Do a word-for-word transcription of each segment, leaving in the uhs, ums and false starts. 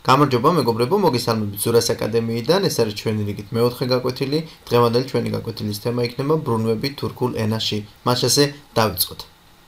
გამარჯობა მეგობრებო, მოგესალმებით ზურას აკადემიიდან. ეს არის ჩვენი რიგით მეოთხე გაკვეთილი. დღევანდელი ჩვენი გაკვეთილის თემა იქნება ბრუნვები თურქულ ენაში. მას ასე დავიწყოთ.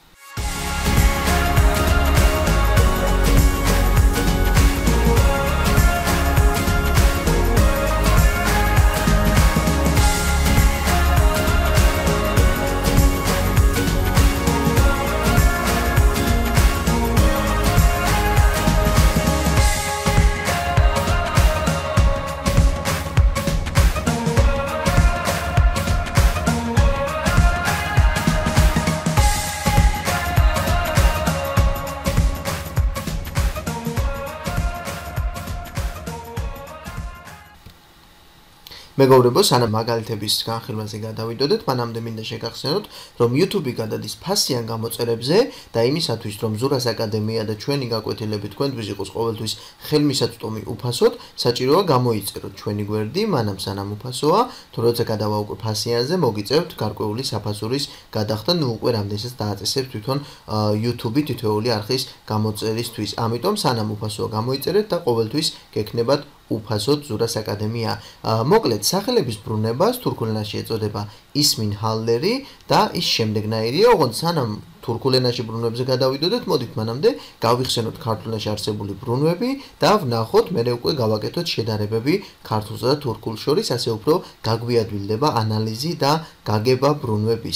მეგობრებო, სანამ მაგალითების განხილვაზე გადავიდოდეთ, მანამდე მინდა შეგახსენოთ, რომ YouTube გადადის ფასიან გამოწერებზე და იმისათვის, რომ ზურას აკადემია და ჩვენი გაკვეთილები თქვენთვის იყოს ყოველთვის ხელმისაწვდომი უფასოდ, საჭიროა გამოიწეროთ ჩვენი გვერდი, მანამ სანამ უფასოა, თუ როცა გადავაუკვე ფასიანზე, მოგიწევთ გარკვეული საფასურის გადახდა, ნუ უკვე რამდენსაც დააწესებთ თვითონ YouTube თითოეული არხის გამოწერისთვის. ამიტომ სანამ უფასოა გამოიწერეთ და ყოველთვის გექნებათ უფასოდ ზურას აკადემია. მოკლედ, სახელების ბრუნებას თურქულ ენაში ეწოდება ისმინ ჰალლერი და ის შემდეგნაირია, ოღონდ სანამ თურქულ ენაში ბრუნვებზე გადავიდოდეთ, მოდით მანამდე გავიხსენოთ ქართულ ენაში არსებული ბრუნვები და ვნახოთ, მერე უკვე გავაკეთოთ შედარებები ქართულსა და თურქულ შორის, ასე უფრო გაგვიადვილდება ანალიზი და გაგება ბრუნვების.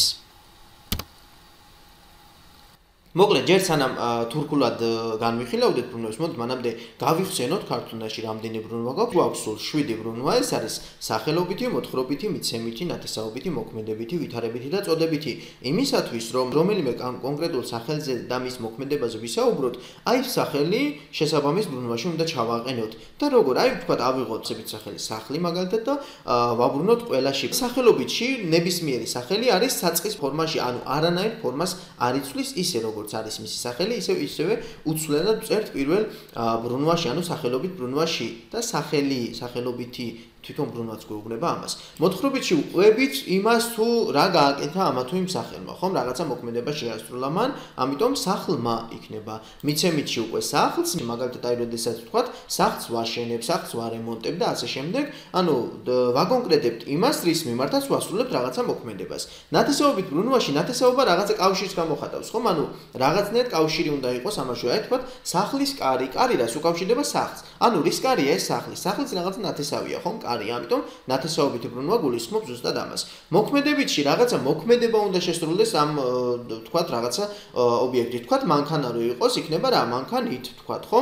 მოკლედ, ჯერ სანამ თურქულად განვიხილავდეთ ბრუნვებს, მოდით მანამდე გავიხსენოთ ქართულ ენაში რამდენი ბრუნვა გვაქვს. გვაქვს სულ შვიდი ბრუნვა, ეს არის სახელობითი, მოთხრობითი, მიცემითი, ნათესაობითი, მოქმედებითი, ვითარებითი და წოდებითი. იმისათვის, რომ რომელიმე კონკრეტულ სახელზე და მის მოქმედებაზე ვისაუბროთ, აი სახელი შესაბამის ბრუნვაში უნდა ჩავაყენოთ. და როგორ, აი ვთქვათ, ავიღოთ ცებით სახელი სახლი მაგალითად და ვაბრუნოთ ყველაში. სახელობითში ნებისმიერი სახელი არის საწყის ფორმაში, ანუ არანაირ ფორმას არ იცვლის, ისე როგორც არის მისი სახელი, ისე ისევე უცვლელად წერთ პირველ ბრუნვაში, ანუ სახელობით ბრუნვაში და სახელი, სახელობითი თვითონ ბრუნვაც გვეუბნება ამას. მოთხრობითში ვყვებით იმას, თუ რა გააკეთა ამა თუ იმ სახელმა, ხომ? რაღაცა მოქმედება შეასრულა მან, ამიტომ სახლმა იქნება. მიცემითში უკვე სახლს, მაგალითად აი როდესაც ვთქვათ, სახლს ვაშენებ, სახლს ვარემონტებ და ასე შემდეგ, ანუ ვაკონკრეტებთ იმას, რის მიმართაც ვასრულებთ რაღაცა მოქმედებას. ნათესაობით ბრუნვაში ნათესაობა რაღაცა კავშირს გამოხატავს, ხომ? ანუ რაღაცნაირად კავშირი უნდა იყოს ამაში, აი თქვათ, სახლის კარი, კარი რას უკავშირდება სახლს. ანუ რის კარია ეს სახლი? სახლის რაღაცა ნათესავია, ხომ? ამიტომ ნათესაობითი ბრუნვა გულისხმობს ზუსტად ამას. მოქმედებითში რაღაცა მოქმედება უნდა შესრულდეს ამ თქვათ რაღაცა ობიექტი. თქვათ მანქანა რო იყოს, იქნება რა მანქანით, თქვათ, ხომ?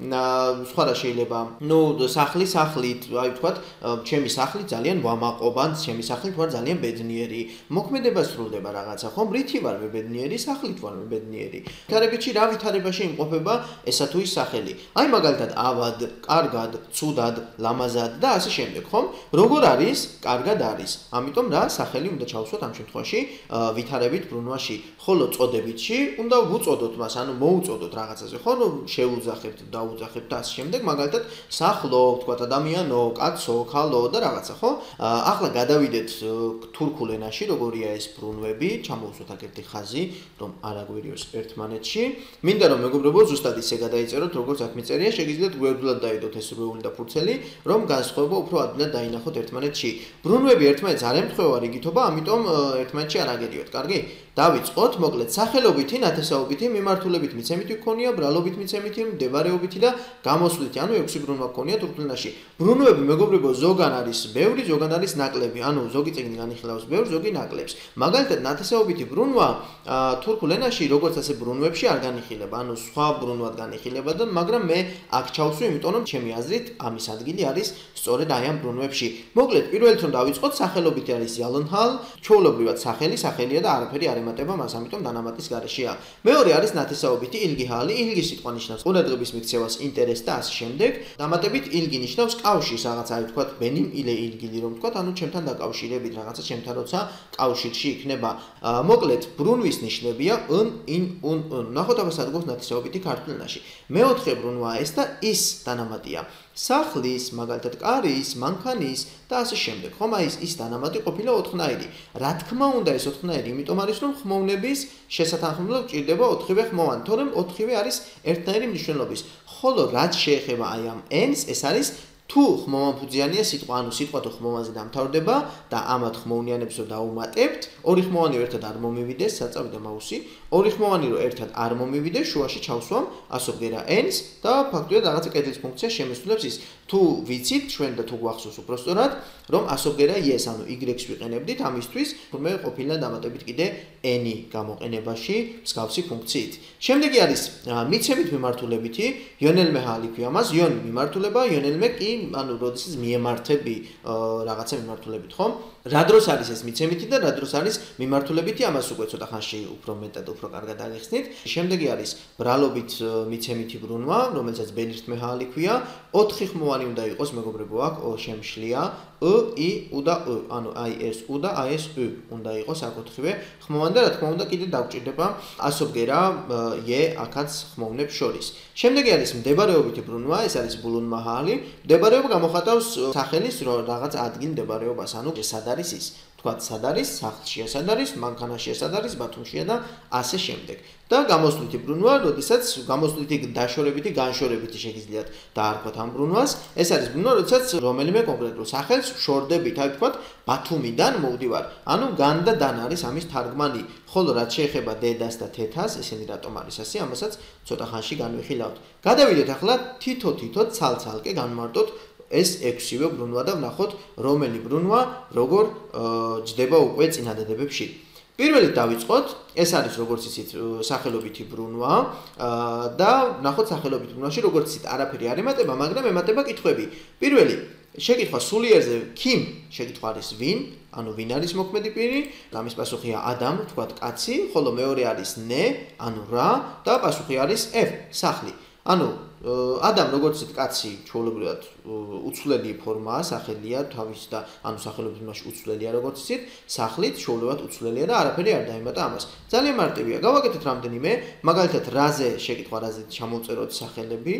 სხვა რა შეიძლება. ნუ სახლი სახლით, აი თქვათ, ჩემი სახლი ძალიან ვამაყობ, ჩემი სახლით ვარ ძალიან ბედნიერი. მოქმედება სრულდება რაღაცა, ხომ? რითი ვარ მე ბედნიერი, სახლით ვარ მე ბედნიერი. ვითარებითში რა ვითარებაში იმყოფება ესა თუ ის სახელი. აი მაგალითად ავად, კარგად, ცუდად, ლამაზად და ასე შემდეგ. ხომ? როგორ არის? კარგად არის. ამიტომ რა სახელი უნდა ჩავსვათ ამ შემთხვევაში ვითარებით ბრუნვაში. ხოლო წოდებითში უნდა ვუწოდოთ მას, ანუ მოუწოდოთ რაღაცაზე, ხო? ნუ შეუძახებთ, დაუძახებთ და ასე შემდეგ, მაგალითად სახლო, ვთქვათ, ადამიანო, კაცო, ქალო და რაღაცა, ხო? ახლა გადავიდეთ თურქულ ენაში, როგორია ეს ბრუნვები, ჩამოვუსვათ აქ ერთი ხაზი, რომ არ აგვერიოს ერთმანეთში. მინდა რომ მეგობრებო, ზუსტად ისე გადაიწეროთ, როგორც აქ მიწერია, შეგიძლიათ გვერდულად დაიდოთ ეს რვეული და ფურცელი, რომ განსხვავება უფრო ადვილად დაინახოთ ერთმანეთში. ბრუნვები ერთმანეთს არ ემთხვევა რიგითობა, ამიტომ ერთმანეთში არ აგერიოთ. კარგი? დავიწყოთ, მოკლედ, სახელობითი, ნათესაობითი, მიმართულებით მიცემითი გქონია, ბრალობით მიცემითი, მდებარეობითი და გამოსვლითი, ანუ ექვსი ბრუნვა გქონია თურქულ ენაში. ბრუნვები, მეგობრებო, ზოგან არის ბევრი, ზოგან არის ნაკლები, ანუ ზოგი წიგნი განიხილავს ბევრ, ზოგი ნაკლებს. მაგალითად, ნათესაობითი ბრუნვა თურქულ ენაში, როგორც ასე ბრუნვებში არ განიხილება, ანუ სხვა ბრუნვად განიხილება და მაგრამ მე აქ ჩავსვი, იმიტომ რომ ჩემი აზრით ამის ადგილი არის სწორედ აი ამ ბრუნვებში. მოკლედ, პირველით რომ დავიწყოთ, სახელობითი არის ზალონჰალ, ჩვეულებრივად სახელი, სახელია და არაფერი არ ემატება მას, ამიტომ დანამატის გარეშეა. მეორე არის ნათესაობითი ილგიჰალი, ილგი სიტყვა ნიშნავს ყურადღების მიქცევას, ინტერესს და ასე შემდეგ. დამატებით ილგი ნიშნავს კავშირს, რაღაცა აი ვთქვათ, ბენიმ ილე ილგილი რომ ვთქვათ, ანუ ჩემთან დაკავშირებით, რაღაცა ჩემთან როცა კავშირში იქნება. მოკლედ, ბრუნვის ნიშნებია ын, ინ, un, un. ნახოთ აბა სადგოს ნათესაობითი ქართულ ენაში. მეოთხე ბრუნვაა ეს და ის დანამატია. სახლის, მაგალითად, კარის, მანქანის და ასე შემდეგ. ხომ აი ის დანამატი ყოფილა ოთხნაირი. რა თქმა უნდა ეს ოთხნაირი, იმიტომ არის რომ ხმოვნების შესათანხმებლად ჭირდება ოთხივე ხმოვანი, თორემ ოთხივე არის ერთნაირი მნიშვნელობის. ხოლო რაც შეეხება აი ამ n-ს, ეს არის თუ ხმოვანფუძიანია სიტყვა, ანუ სიტყვა თუ ხმოვანზე დამთავრდება და ამათ ხმოვნიანებს რო დაუმატებთ, ორი ხმოვანი რო ერთად არ მომივიდეს, საწავიდა მაუსი, ორი ხმოვანი რო ერთად არ მომივიდეს, შუაში ჩავსვამ ასობგერა n-ს და ფაქტობრივად რაღაცა კედლის ფუნქცია შემოსულებს ის. თუ ვიცით ჩვენ და თუ გვახსოვს უпростоრად, რომ ასობგერა y-ს, ანუ y-ს ვიყენებდით ამისთვის, თუმე ყოფილა დამატებით კიდე n-ი გამოყენებაში მსგავსი ფუნქციით. შემდეგი არის მიცემით მიმართულებითი, იონელმე ჰალიქვია მას, იონ მიმართულება, იონელმე კი ანუ როდესაც მიემართები რაღაცა მიმართულებით, ხომ? რა დროს არის ეს მიცემითი და რა დროს არის მიმართულებითი, ამას უკვე ცოტა ხანში უფრო მეტად უფრო კარგად აღიხსნით. შემდეგი არის ბრალობით მიცემითი ბრუნვა, რომელსაც ბენირთმე ჰალიქვია, ოთხი ხმოვანი უნდა იყოს, მეგობრებო, აქ შემშლია ы, и, у და ы, ანუ აი ეს u და აი ეს ы უნდა იყოს აქ ოთხივე ხმოვანი და რა თქმა უნდა კიდე დაგვჭირდება ასობგერა y აქაც ხმოვნებს შორის. შემდეგი არის მდებარეობითი ბრუნვა, ეს არის ბულუნმაჰალი. მდებარეობა გამოხატავს სახელის რაღაც ადგილ მდებარეობას, ანუ სად არის ის. თქვათ სად არის, სახლშია სად არის, მანქანაშია სად არის, ბათუმშია და ასე შემდეგ. და გამოსვლითი ბრუნვა, როდესაც გამოსვლითი დაშორებითი, განშორებითი შეგიძლიათ დაარქვათ ამ ბრუნვას. ეს არის ბრუნვა, როდესაც რომელიმე კონკრეტულ სახელს შორდებით, აი თქვათ ბათუმიდან მოვდივარ. ანუ გან და დან არის ამის თარგმანი. ხოლო რაც შეეხება დედას და თეთას, ესენი რატომ არის ასე, ამასაც ცოტა ხანში განვიხილავთ. გადავიდეთ ახლა თითო-თითო ცალ-ცალკე განმარტოთ ეს ექვსივე ბრუნვა და ვნახოთ რომელი ბრუნვა როგორ ჯდება უკვე წინადადებებში. პირველით დავიწყოთ, ეს არის როგორც იცით სახელობითი ბრუნვა და ვნახოთ სახელობითი ბრუნვაში როგორც იცით არაფერი არ ემატება, მაგრამ ემატება კითხვები. პირველი შეკითხვა სულიერზე kim შეკითხვა არის ვინ, ანუ ვინ არის მოქმედი პირი, ამის პასუხია ადამ, თქვათ კაცი, ხოლო მეორე არის ne, ანუ რა და პასუხი არის f, სახლი. ანუ ადამ როგორც იცით კაცი ჩვეულებრივად უცვლელი ფორმაა, სახელია თავის და ანუ სახელობის იმაში უცვლელია როგორც იცით, სახლით ჩვეულებრივად უცვლელია და არაფერი არ დაემატა ამას. ძალიან მარტივია. გავაკეთეთ რამდენიმე, მაგალითად რაზე შეკითხვა, რაზე ჩამოვწეროთ სახელები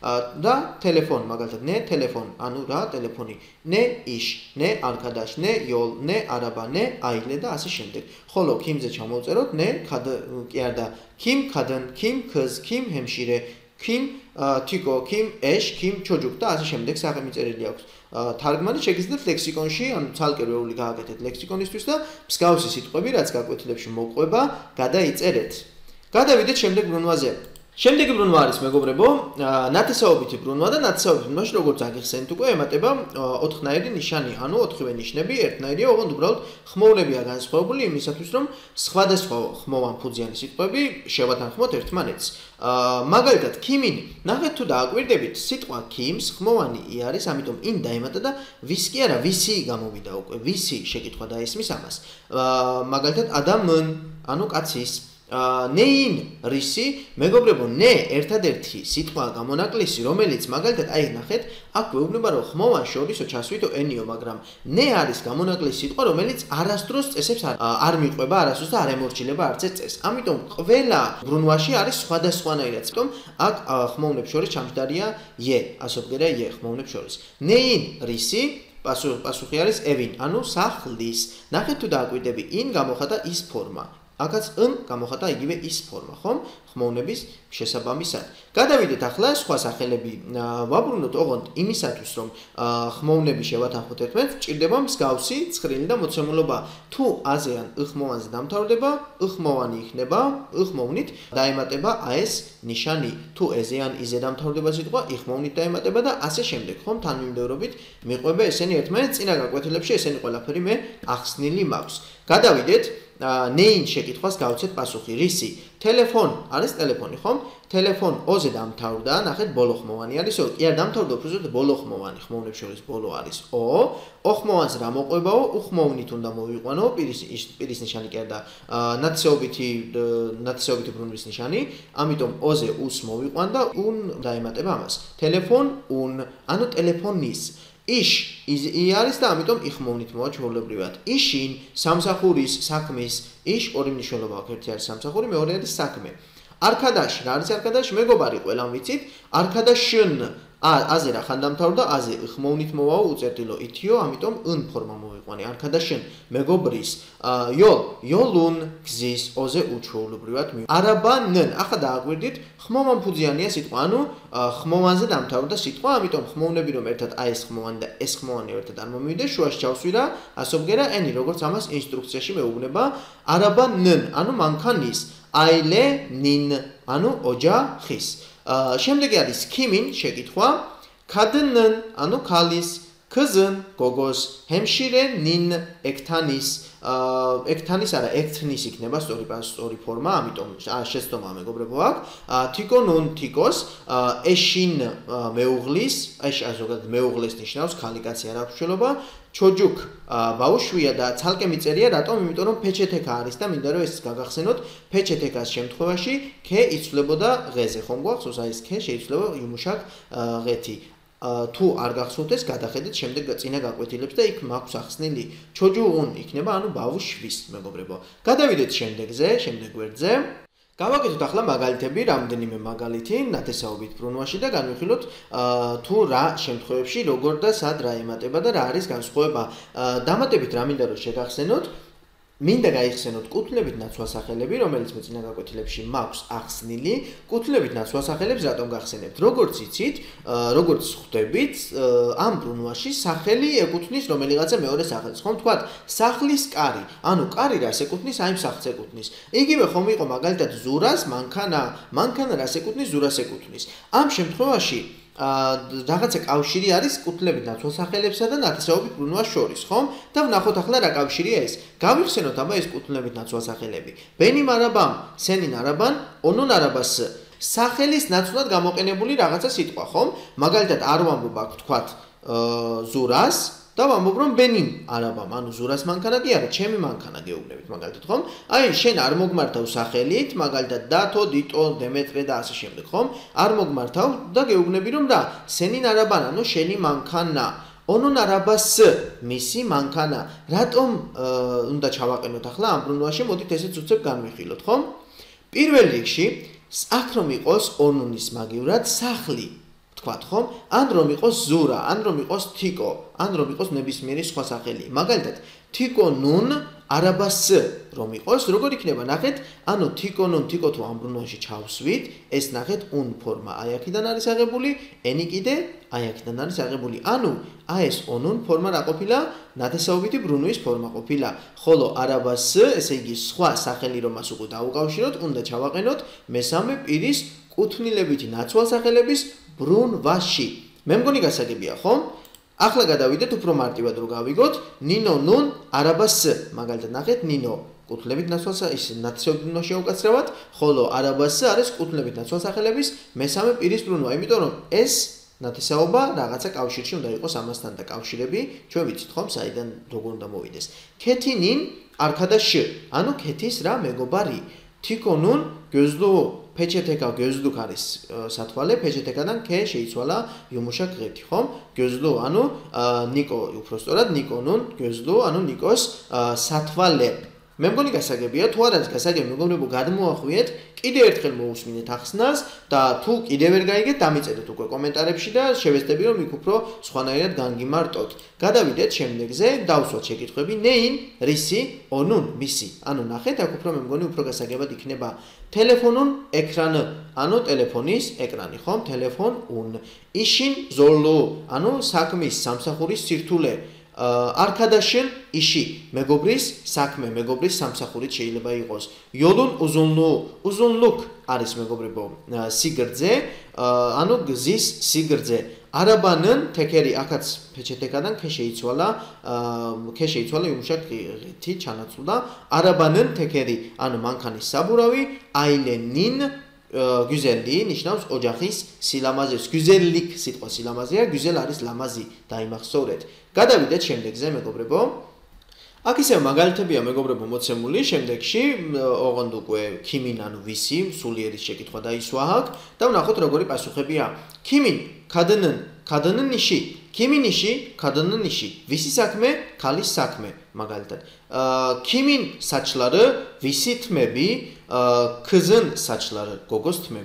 და ტელეფონ, მაგალითად ne, ტელეფონ, ანუ რა, ტელეფონი, ne, ish, ne, arkadaş, ne, yol, ne, araba, ne, aile და ასე შემდეგ. ხოლო kimზე ჩამოვწეროთ ne, კი არ და kim, kadın, kim, kız, kim, hemşire, kim, თიკო, kim, eş, kim, çocuk და ასე შემდეგ სახე მიწერილი აქვს. თარგმანი შეგიძლიათ ლექსიკონში, ანუ ცალკე რეული გააკეთეთ ლექსიკონისთვის და მსგავსი სიტყვები, რაც გაკვეთილებში მოყვება, გადაიწერეთ. გადავიდეთ შემდეგ ბრუნვაზე. შემდეგი ბრუნვა არის მეგობრებო, ნათესაობითი ბრუნვა და ნათესაობითი ბრუნვაში როგორც აგიხსენით უკვე ემატება ოთხნაირი ნიშანი, ანუ ოთხივე ნიშნები ერთნაირია, ოღონდ უბრალოდ ხმოვნებია განსხვავებული იმისათვის, რომ სხვადასხვა ხმოვანფუძიანი სიტყვები შევათანხმოთ ერთმანეთს. მაგალითად, kimin, ნახეთ თუ დააკვირდებით, სიტყვა kims ხმოვანი i არის, ამიტომ in დაემატა და ვის კი არა, ვისი გამოვიდა უკვე, ვისი შეკითხვა დაესმის ამას. მაგალითად, ადამն, ანუ კაცის nein რისი, მეგობრებო, ne ერთადერთი სიტყვა გამონაკლისი, რომელიც მაგალითად აი ნახეთ, აქ ვეუბნება რომ ხმოვან შორისო ჩასვითო n-იო, მაგრამ ne არის გამონაკლისი სიტყვა, რომელიც არასდროს წესებს არ მიყვება, არასდროს და არ ემორჩილება არც ერთ წესს. ამიტომ ყველა ბრუნვაში არის სხვადასხვანაირად. ამიტომ აქ ხმოვნებს შორის ჩამჯდარია y, ასობგერა y ხმოვნებს შორის. nein რისი პასუხი არის evin, ანუ სახლის. ნახეთ თუ დააკვირდები, in გამოხატა ის ფორმა. აქაც n გამოხატა იგივე ის ფორმა, ხომ? ხმოვნების შესაბამისად. გადავიდეთ ახლა სხვა სახელები ვაბრუნოთ, ოღონდ იმისათვის, რომ ხმოვნები შევათანხმოთ ერთმანეთს, ჭირდება მსგავსი ცხრილი და მოცემულობა. თუ აზე ან ი ხმოვანზე დამთავრდება, ი ხმოვანი იქნება, ი ხმოვნით დაემატება ეს ნიშანი. თუ ეზე ან იზე დამთავრდება სიტყვა, ი ხმოვნით დაემატება და ასე შემდეგ, ხომ? თანმიმდევრობით მიყვება ესენი ერთმანეთს, წინა გაკვეთილებში ესენი ყველაფერი მე ახსნილი მაქვს. გადავიდეთ nein შეკითხვას გავცეთ პასუხი. რისი? ტელეფონ არის ტელეფონი, ხომ? ტელეფონ ოზე დამთავრდა, ნახეთ ბოლო ხმოვანი არის ო. კი არ დამთავრდა, უბრალოდ ბოლო ხმოვანი, ხმოვნებს შორის ბოლო არის ო. ო ხმოვანს რა მოყვებაო? უ ხმოვნით უნდა მოვიყვანო, პირის პირის ნიშანი კი არ და ნათესაობითი ნათესაობითი ბრუნვის ნიშანი, ამიტომ ოზე უს მოვიყვან და un დაემატება ამას. ტელეფონ un, ანუ ტელეფონის ish i არის და ამიტომ i ხმოვნით მოვა ჩვეულებრივად. ishin სამსახურის, საქმის, ish ორი მნიშვნელობა აქვს, ერთი არის სამსახური, მეორე არის საქმე. arkadash, რა არის arkadash? მეგობარი, ყველამ ვიცით. arkadashn, აზე რა ხან დამთავრდა, აზე ხმოვნით მოვაო უწერტილო ითიო, ამიტომ ын ფორმა მოვიყვანი. არქადაშენ მეგობრის იოლ, იოლუნ გზის ოზე უჩვეულებრივად მივ. არაბანნ, ახლა დააგვირდით, ხმოვანფუძიანია სიტყვა, ანუ ხმოვანზე დამთავრდა სიტყვა, ამიტომ ხმოვნები რომ ერთად აი ეს ხმოვანი და ეს ხმოვანი ერთად არ მომივიდეს, შუაში ჩავსვირა ასობგერა ენი, როგორც ამას ინსტრუქციაში მეუბნება. არაბანნ, ანუ მანქანის, აილე ნინ, ანუ ოჯახის. შემდეგი არის ქიმინ შეკითხვა. ქადნ, ანუ ქალის, ქზნ, გოგოს, ჰემშირე ნინ ექთანის, ექთანის არა, ექთნის იქნება სწორი სწორი ფორმა, ამიტომ შეცდომა მეგობრებო აქ. თიკონუნ თიკოს, ეშინ მეუღლის, ეს ზოგადად მეუღლეს ნიშნავს, ქალი კაცი არ აქვს მშველობა. ჩოჯუკ ბაუშვია და ცალკე მიწერია, რატომ? იმიტომ რომ ფეჩეთეკა არის და მინდა რომ ეს გაგახსენოთ, ფეჩეთეკას შემთხვევაში ქე იცვლებოდა ღეზე, ხომ გვახსოვს? აი ეს ქე შეიძლება იუმუშაკ ღეთი. თუ არ გახსოვთ ეს, გადახედეთ შემდეგ წინა გაკვეთილებს და იქ მაქვს ახსნილი. ჩოჯუუნ იქნება, ანუ ბავშვის, მეგობრებო. გადავიდეთ შემდეგზე, შემდეგ გვერდზე. გავაკეთოთ ახლა მაგალითები, რამდენიმე მაგალითი ნათესაობით ბრუნვაში და განვიხილოთ თუ რა შემთხვევებში როგორ და სად რა ემატება და რა არის განსხვავება. დამატებით რა მინდა რომ შეგახსენოთ, მინდა გაიხსენოთ კუთვნებით ნაცვალსახელები, რომელიც მე წინა გაკვეთილებში მაქვს ახსნილი. კუთვნებით ნაცვალსახელებს რატომ გახსენებთ? როგორც იცით, როგორც ხვდებით, ამ ბრუნვაში სახელი ეკუთვნის რომელიღაცა მეორე სახელს. ხომ თქვათ, სახლის კარი. ანუ კარი რას ეკუთვნის, აი სახლს ეკუთვნის. იგივე ხომ იყო მაგალითად ზურას, მანქანა, მანქანა რას ეკუთვნის, ზურას ეკუთვნის. ამ შემთხვევაში რაღაცა კავშირი არის კუთვნებით ნაცვალსახელებსა და ნათესაობით ბრუნვას შორის, ხომ? და ვნახოთ ახლა რა კავშირია ეს. გავიხსენოთ აბა ეს კუთვნებით ნაცვალსახელები. ბენიმ არაბამ, სენინ არაბან, ონუნ არაბას. სახელის ნაცვლად გამოყენებული რაღაცა სიტყვა, ხომ? მაგალითად არ ვამბობ აქ თქვათ ზურას და ვამბობ რომ ბენიმ არაბამ, ანუ ზურას მანქანა კი არა, ჩემი მანქანა გეუბნებით მაგალითად, ხომ? აი შენ არ მოგმართავ სახელით, მაგალითად დათო, დიტო, დემეტრე და ასე შემდეგ, ხომ? არ მოგმართავ და გეუბნები რომ რა, სენინ არაბან, ანუ შენი მანქანა. ონონ არაბას მისი მანქანა. რატომ უნდა ჩავაყენოთ ახლა ამ ბრუნვაში? მოდით ესეც უცებ განვიხილოთ, ხომ? პირველ რიგში აქ რომ იყოს ონუნის მაგივრად სახლი. თქვათ, ხომ? ან რომ იყოს ზურა, ან რომ იყოს თიკო, ან რომ იყოს ნებისმიერი სხვა სახელი. მაგალითად, თიკონუნ არაბას რომ იყოს, როგორ იქნება? ნახეთ, ანუ თიკონუნ თიკო თუ ამ ბრუნვაში ჩავსვით, ეს ნახეთ un ფორმა აი აქედან არის აღებული, ენი კიდე აი აქედან არის აღებული. ანუ აი ეს onun ფორმა რა ყოფილა? ნათესაობითი ბრუნვის ფორმა ყოფილა. ხოლო არაბას, ესე იგი სხვა სახელი რომ მას უკვე დაუკავშიროთ, უნდა ჩავაყენოთ მესამე პირის კუთვნილებითი ნაცვალსახელების ბრუნვაში. მე მგონი გასაგებია, ხომ? ახლა გადავიდეთ უფრო მარტივად რო გავიგოთ, ნინო ნუნ არაბას, მაგალითად ნახეთ, ნინო კუთვნილებით ნაცვალსახელების ნათესაობითი ბრუნვაში უკაცრავად, ხოლო არაბას არის კუთვნილებით ნაცვალსახელების მესამე პირის ბრუნვა, იმიტომ რომ ეს ნათესაობა რაღაცა კავშირში უნდა იყოს ამასთან და კავშირები, ჩვენ ვიცით ხომ, საიდან როგორ უნდა მოვიდეს. ქეთინინ არქადაშ, ანუ ქეთის რა მეგობარი. თიკონუნ გეზლუ ფეჩეთეკა გეზლუკ არის სათვალე, ფეჩეთეკადან ქე შეიცვალა იუმუშაკ ღეთი, ხომ? გეზლუ, ანუ ნიკო, უფრო სწორად ნიკონუნ გეზლუ, ანუ ნიკოს სათვალე. მე მგონი გასაგებია, თუ არ არის გასაგები, მეგობრებო, გადმოახვიეთ, კიდე ერთხელ მოусმინეთ ახსნას და თუ კიდე ვერ გაიგეთ, დამიწერეთ უკვე კომენტარებში და შევეცდები რომ იქ უფრო სხვანაირად განგიმარტოთ. გადავიდეთ შემდეგზე, დავსვათ შეკითხვები, ნეინ, რისი, ონუნ, მისი. ანუ ნახეთ, აქ უფრო მე მგონი უფრო გასაგებად იქნება. ტელეფონუნ ეკრანი, ანუ ტელეფონის ეკრანი, ხომ? ტელეფონ un. იშინ ზოლუ, ანუ საქმის სამსახურის სირთულე. არქადაშენ იში მეგობრის საქმე, მეგობრის სამსახურით შეიძლება იყოს. იოლუნ უზუნლუ, უზუნლუკ არის მეგობრებო სიგრძე, ანუ გზის სიგრძე. არაბანն თეკერი აქაც ფეჩეთეკადან ქე შეიცვალა, ქე შეიცვალა იუმშაკ ღეთი ჩანაცვლა. არაბანն თეკერი, ანუ მანქანის საბურავი, აილენინ გუზელი ნიშნავს ოჯახის სილამაზეს. გუზელიკ სიტყვა სილამაზეა, გუზელ არის ლამაზი, დაიმახსოვრეთ. გადავიდეთ შემდეგზე, მეგობრებო. აქ ისევ მაგალითებია მეგობრებო მოცემული, შემდეგში ოღონდ უკვე ქიმინ ანუ ვისი, სულიერის შეკითხვა დაისვა აქ და ვნახოთ როგორი პასუხებია. ქიმინ, ქადნნ, ქადნნ ნიში, ქიმინ ნიში, ქადნნ ნიში. ვისი საქმე, ქალის საქმე, მაგალითად. ქიმინ საჩლარი, ვისი თმები, ქზნ საჩლარი, გოგოს თმები.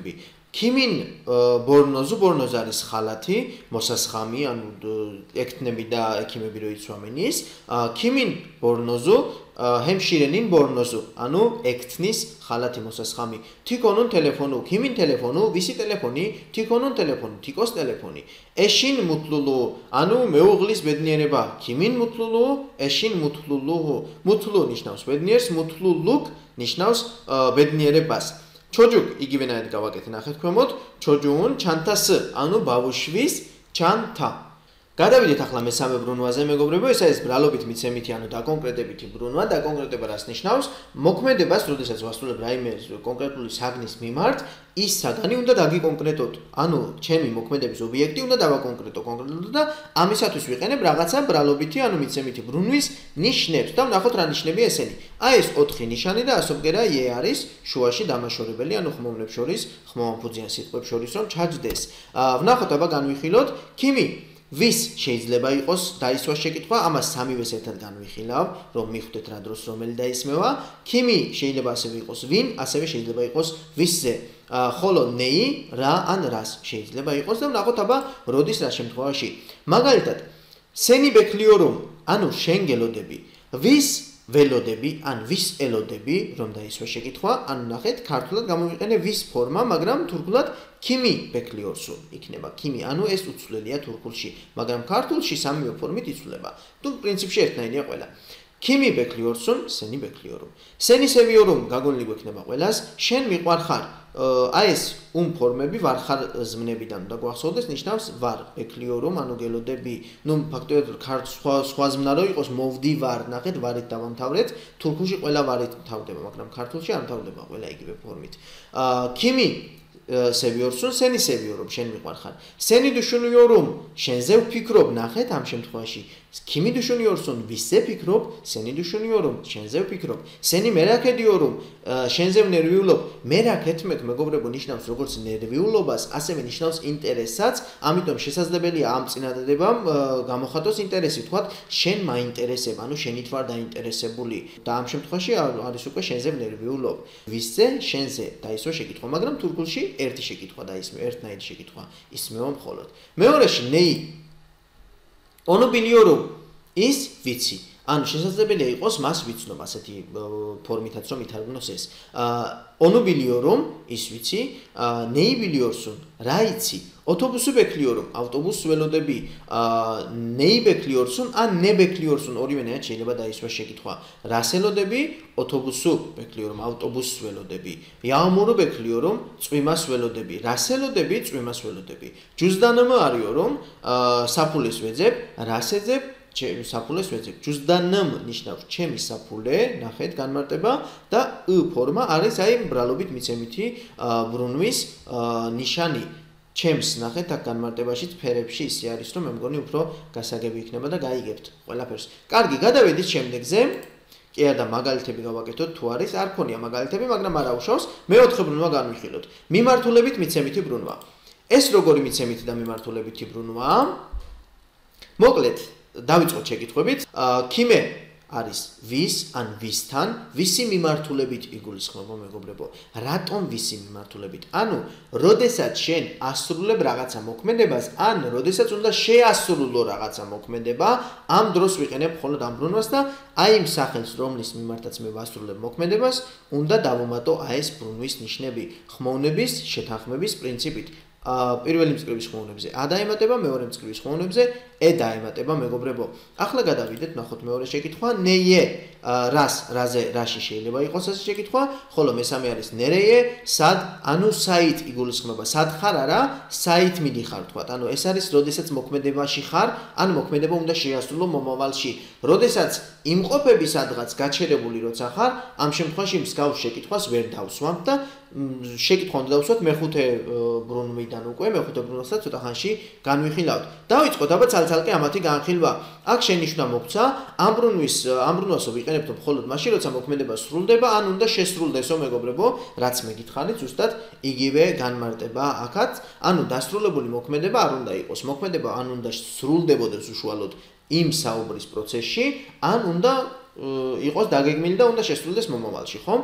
ქიმინ ბორნოზუ ბორნოზ არის ხალათი, მოსასხამი, ანუ ექთნები და ექიმები რო იცვამენ ის. ქიმინ ბორნოზუ ჰემშირენინ ბორნოზუ, ანუ ექთნის ხალათი მოსასხამი. თიქონუნ ტელეფონუ, ქიმინ ტელეფონუ, ვისი ტელეფონი, თიქონუნ ტელეფონი, თიკოს ტელეფონი. ეშინ მუთლულუ, ანუ მეუღლის ბედნიერება. ქიმინ მუთლულუ, ეშინ მუთლულუ. მუთლუ ნიშნავს ბედნიერს, მუთლულუკ ნიშნავს ბედნიერებას. ჩოჯუკ იგივენაირად გავაკეთე ნახეთ ქვემოთ, ჩოჯუნ ჩანთას, ანუ ბავშვის ჩანთა. გადავიდეთ ახლა მესამე ბრუნვაზე, მეგობრებო, ეს არის ბრალობით მიცემითი, ანუ დაკონკრეტებითი ბრუნვა, დაკონკრეტება რას ნიშნავს? მოქმედებას, როდესაც ვასრულებ რაიმე კონკრეტული საგნის მიმართ, ის საგანი უნდა დაგიკონკრეტოთ. ანუ ჩემი მოქმედების ობიექტი უნდა დავაკონკრეტო კონკრეტულად და ამისათვის ვიყენებ რაღაცა ბრალობითი, ანუ მიცემითი ბრუნვის ნიშნებს და ვნახოთ რა ნიშნებია ესენი. აი ეს ოთხი ნიშანი და ასობგერა ე არის შუაში დამაშორებელი, ანუ ხმოვნებს შორის, ხმოვანფუძიან სიტყვებს შორის რომ ჩაჯდეს. ვნახოთ აბა განვიხილოთ, ქიმი ვის შეიძლება იყოს დაისვა შეკითხვა, ამას სამივეს ერთად განვიხილავ, რომ მიხვდეთ რა დროს რომელი დაისმევა. ქიმი შეიძლება ასევე იყოს ვინ, ასევე შეიძლება იყოს ვისზე. ხოლო ნეი რა ან რას შეიძლება იყოს და ვნახოთ აბა როდის რა შემთხვევაში. მაგალითად, სენი ბექლიორუმ, ანუ შენ გელოდები, ვის ველოდები, ან ვის ელოდები, რომ დაისვა შეკითხვა, ანუ ნახეთ, ქართულად გამოვიყენე ვის ფორმა, მაგრამ თურქულად ქიმი ბექლიორსუ იქნება. ქიმი, ანუ ეს უცვლელია თურქულში, მაგრამ ქართულში სამივე ფორმით იცვლება. თუ პრინციპში ერთნაირია ყველა. ქიმი ბექლიორსუნ, სენი ბექლიორუმ. სენი სევიორუმ გაგონილი გვექნება ყველას, შენ მიყვარხარ. აი ეს ум ფორმები ვარხარ ზმნებიდან და გვახსოვდეს ნიშნავს ვარ ბექლიორუმ, ანუ გელოდები. ნუ ფაქტობრივად ქართ სხვა სხვა ზმნა რო იყოს მოვდივარ, ნახეთ, ვარით დავამთავრეთ. თურქულში ყველა ვარით მთავრდება, მაგრამ ქართულში არ მთავრდება ყველა იგივე ფორმით. ქიმი სევიორსუნ, სენი სევიორუმ, შენ მიყვარხარ. სენი დუშუნიორუმ, შენზე ვფიქრობ, ნახეთ ამ შემთხვევაში. ქიმი დუშუნიორსუნ, ვისზე ფიქრობ, სენი დუშუნიორუმ, შენზე ვფიქრობ. სენი მერაკედიორუმ, შენზე ვნერვიულობ. მერაკეთმეკ მეგობრებო ნიშნავს როგორც ნერვიულობას, ასევე ნიშნავს ინტერესსაც, ამიტომ შესაძლებელია ამ წინადადებამ გამოხატოს ინტერესი, თქვათ, შენ მაინტერესებ, ანუ შენით ვარ დაინტერესებული. და ამ შემთხვევაში არის უკვე შენზე ვნერვიულობ. ვისზე, შენზე დაისვა შეკითხვა, მაგრამ თურქულში ერთი შეკითხვა დაისმევა, ერთნაირი შეკითხვა ისმევა მხოლოდ. მეორეში ნეი ონუ ბილიორუმ, ის ვიცი. ანუ შესაძლებელია იყოს მას ვიცნობ, ასეთი ფორმითაც რომ ითარგმნოს ეს. ონუ ბილიორუმ, ის ვიცი, ნეი ბილიორსუნ, რა იცი? ოტობუსი ბექლიორუმ, ავტობუსს ველოდები, ნეი ბექლიორსუნ, ან ნე ბექლიორსუნ, ორივენაირად შეიძლება დაისვა შეკითხვა. რას ელოდები? ოტობუსუ ბექლიორუმ, ავტობუსს ველოდები. იაუმურუ ბექლიორუმ, წვიმას ველოდები. რას ელოდები? წვიმას ველოდები. ჯუზდანმ არიორუმ, საფულეს ვეძებ, რას ეძებ? ჩემი საფულეს ვეძებ. ჯუზდანმ ნიშნავს ჩემი საფულე, ნახეთ განმარტება და ი ფორმა არის აი ბრალობით მიცემითი ბრუნვის ნიშანი. ჩემს ნახეთ აქ განმარტებაში ფერებში ისე არის რომ მე მგონი უფრო გასაგები იქნება და გაიგებთ ყველაფერს. კარგი, გადავედით შემდეგზე. კი არა და მაგალითები გავაკეთოთ თუ არის, არ ქონია მაგალითები, მაგრამ არ აუშავს. მეოთხე ბრუნვა განვიხილოთ. მიმართულებით მიცემითი ბრუნვა. ეს როგორი მიცემითი და მიმართულებითი ბრუნვაა? მოკლედ დავიწყოთ შეკითხვებით. ქიმე არის ვის ან ვისთან, ვისი მიმართულებით იგულისხმება მეგობრებო? რატომ ვისი მიმართულებით? ანუ, როდესაც შენ ასრულებ რაღაცა მოქმედებას, ან როდესაც უნდა შეასრულო რაღაცა მოქმედება, ამ დროს ვიყენებ მხოლოდ ამ ბრუნვას და აი იმ სახელს, რომლის მიმართაც მე ვასრულებ მოქმედებას, უნდა დავუმატო აი ეს ბრუნვის ნიშნები, ხმოვნების შეთანხმების პრინციპით. პირველი მწკრივის ხმოვნებზე ა დაემატება, მეორე მწკრივის ხმოვნებზე ე დაემატება მეგობრებო. ახლა გადავიდეთ, ნახოთ მეორე შეკითხვა, ნეიე რას, რაზე, რაში შეიძლება იყოს ეს შეკითხვა, ხოლო მესამე არის ნერეიე, სად, ანუ საით იგულისხმება, სად ხარ არა, საით მიდიხარ თქვათ. ანუ ეს არის, როდესაც მოქმედებაში ხარ, ან მოქმედება უნდა შეასრულო მომავალში. როდესაც იმყოფები სადღაც გაჩერებული როცა ხარ, ამ შემთხვევაში მსგავს შეკითხვას ვერ დავსვამთ და შეკითხვა უნდა დავსვათ მეხუთე ბრუნვიდან უკვე, მეხუთე ბრუნვასაც ცოტა ხანში განვიხილავთ. დავიწყოთ აბა ცალ-ცალკე ამათი განხილვა. აქ შენიშვნა მოგვცა, ამ ბრუნვის, ამ ბრუნვასო ვიყენებთ მხოლოდ მაშინ, როცა მოქმედება სრულდება, ან უნდა შესრულდესო მეგობრებო, რაც მეკითხარით, ზუსტად იგივე განმარტება აქაც, ანუ დასრულებული მოქმედება არ უნდა იყოს. მოქმედება ან უნდა სრულდებოდეს უშუალოდ იმ საუბრის პროცესში, ან უნდა იყოს დაგეგმილი და უნდა შესრულდეს მომავალში, ხომ?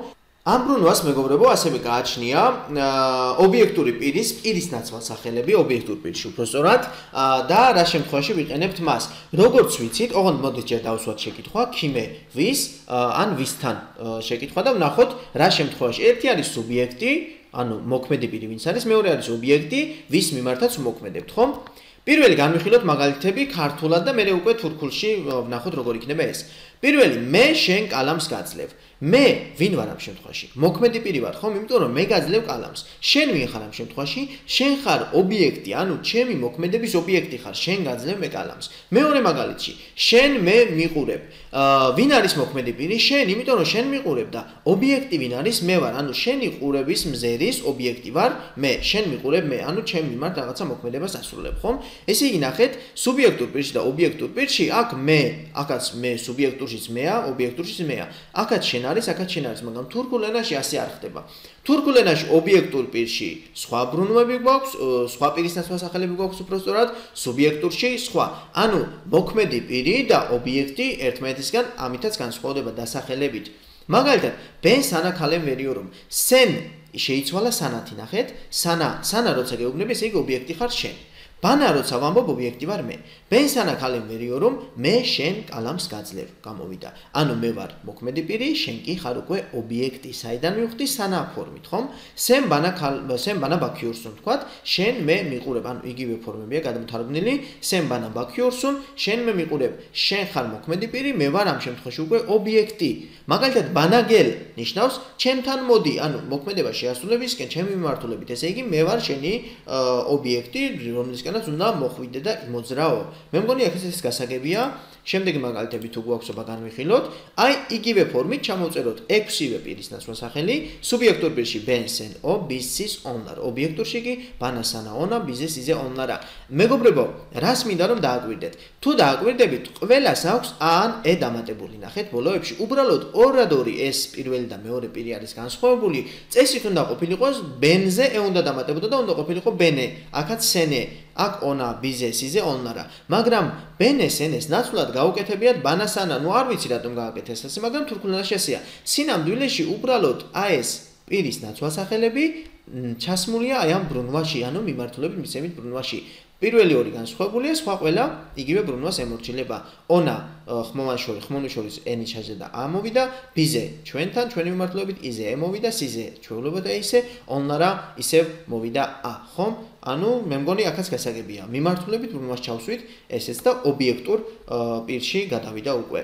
ამ ბრუნვას მეგობრებო ასევე გააჩნია ობიექტური პირის პირის ნაცვალსახელები ობიექტურ პირში უბრალოდ და რა შემთხვევაში ვიყენებთ მას. როგორც ვიცით, ოღონდ მოდით ჯერ დავსვათ შეკითხვა, ქიმე ვის ან ვისთან შეკითხვა და ვნახოთ რა შემთხვევაში. ერთი არის სუბიექტი, ანუ მოქმედი პირი ვინც არის, მეორე არის ობიექტი, ვის მიმართაც ვმოქმედებთ, ხომ? პირველი განვიხილოთ მაგალითები ქართულად და მერე უკვე თურქულში ვნახოთ როგორ იქნება ეს. პირველი მე შენ კალამს გაძლევ. მე ვინ ვარ ამ შემთხვევაში? მოქმედი პირი ვარ, ხომ? იმიტომ რომ მე გაძლევ კალამს. შენ ვინ ხარ ამ შემთხვევაში? შენ ხარ ობიექტი, ანუ ჩემი მოქმედების ობიექტი ხარ, შენ გაძლევ მე კალამს. მეორე მაგალითში, შენ მე მიყურებ. ვინ არის მოქმედი პირი? შენ, იმიტომ რომ შენ მიყურებ და ობიექტი ვინ არის? მე ვარ, ანუ შენი ყურების მზერის ობიექტი ვარ მე, შენ მიყურებ მე, ანუ ჩემ მიმართ რაღაცა მოქმედებას ასრულებ, ხომ? ესე იგი ნახეთ, სუბიექტურ პირში და ობიექტურ პირში, აქ მე, აქაც მე სუბიექტურშიც მეა, ობიექტურშიც მეა. აქაც შენ არის, აქაც შენ არის, მაგრამ თურქულ ენაში ასე არ ხდება. თურქულ ენაში ობიექტურ პირში სხვა ბრუნვები გვაქვს, სხვა პირის ნაცვალსახელები გვაქვს უბრალოდ, სუბიექტურში სხვა. ანუ მოქმედი პირი და ობიექტი ერთმანეთისგან ამითაც განსხვავდება დასახელებით. მაგალითად, ბენ სანა ქალემ ვერიორომ. სენ შეიცვალა სანათი, ნახეთ? სანა, სანა როცა გეუბნები, ესე იგი ობიექტი ხარ შენ. ბანა როცა ვამბობ ობიექტი ვარ მე. ბენ სანა ქალემ ვერიორომ მე შენ კალამს გაძლევ, გამოვიდა. ანუ მე ვარ მოქმედი პირი, შენ კი ხარ უკვე ობიექტი, საიდან მივხვდი სანა ფორმით, ხომ? სენ ბანა სენ ბანა ბაქიორსუნ თქვათ, შენ მე მიყურებ, ანუ იგივე ფორმებია გადამთავრებული, სენ ბანა ბაქიორსუნ, შენ მე მიყურებ, შენ ხარ მოქმედი პირი, მე ვარ ამ შემთხვევაში უკვე ობიექტი. მაგალითად ბანაგელ ნიშნავს ჩემთან მოდი, ანუ მოქმედება შეასრულებისკენ ჩემი მიმართულებით, ესე იგი მე ვარ შენი ობიექტი, რომლისგანაც უნდა მოხვიდე და მოძრაო. მე მგონი აქ ეს გასაგებია. შემდეგი მაგალითები თუ გვაქვსობა განვიხილოთ, აი იგივე ფორმით ჩამოვწეროთ ექვსივე პირის ნაცვალსახელი, სუბიექტურ პირში ბენ სენ ო ბის სის ონლარ, ობიექტურში კი ბანა სანა ონა ბიზე სიზე ონლარა. მეგობრებო, რას მინდა რომ დააკვირდეთ? თუ დააკვირდებით, ყველას აქვს ა ან ე დამატებული. ნახეთ ბოლოებში, უბრალოდ ორად ორი ეს პირველი და მეორე პირი არის განსხვავებული. წესით უნდა ყოფილიყოს ბენზე ე უნდა დამატებოდა და უნდა ყოფილიყო ბენე. აქაც სენე, აქ ონა ბიზე სიზე ონლარა. მაგრამ ბენე სენეს ნაცვლად გაუკეთებიათ ბანასანა, ნუ არ ვიცი რატომ გააკეთეს ასე, მაგრამ თურქულ ენაში ასეა. სინამდვილეში უბრალოდ აი ეს პირის ნაცვალსახელები ჩასმულია აი ამ ბრუნვაში, ანუ მიმართულებით მისცემით ბრუნვაში. პირველი ორი განსხვავებულია, სხვა ყველა იგივე ბრუნვას ემორჩილება. ონა ხმოვანშორი, ხმოვანშორის ენი ჩაჯდა ა მოვიდა, ბიზე ჩვენთან, ჩვენი მიმართულებით, იზე ე მოვიდა, სიზე ჩვეულებრივად ისე, ონლარა ისევ მოვიდა ა, ხომ? ანუ მე მგონი აქაც გასაგებია. მიმართულებით ბრუნვას ჩავსვით, ესეც და ობიექტურ პირში გადავიდა უკვე.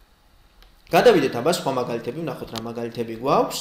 გადავიდეთ აბა სხვა მაგალითები, ვნახოთ რა მაგალითები გვაქვს.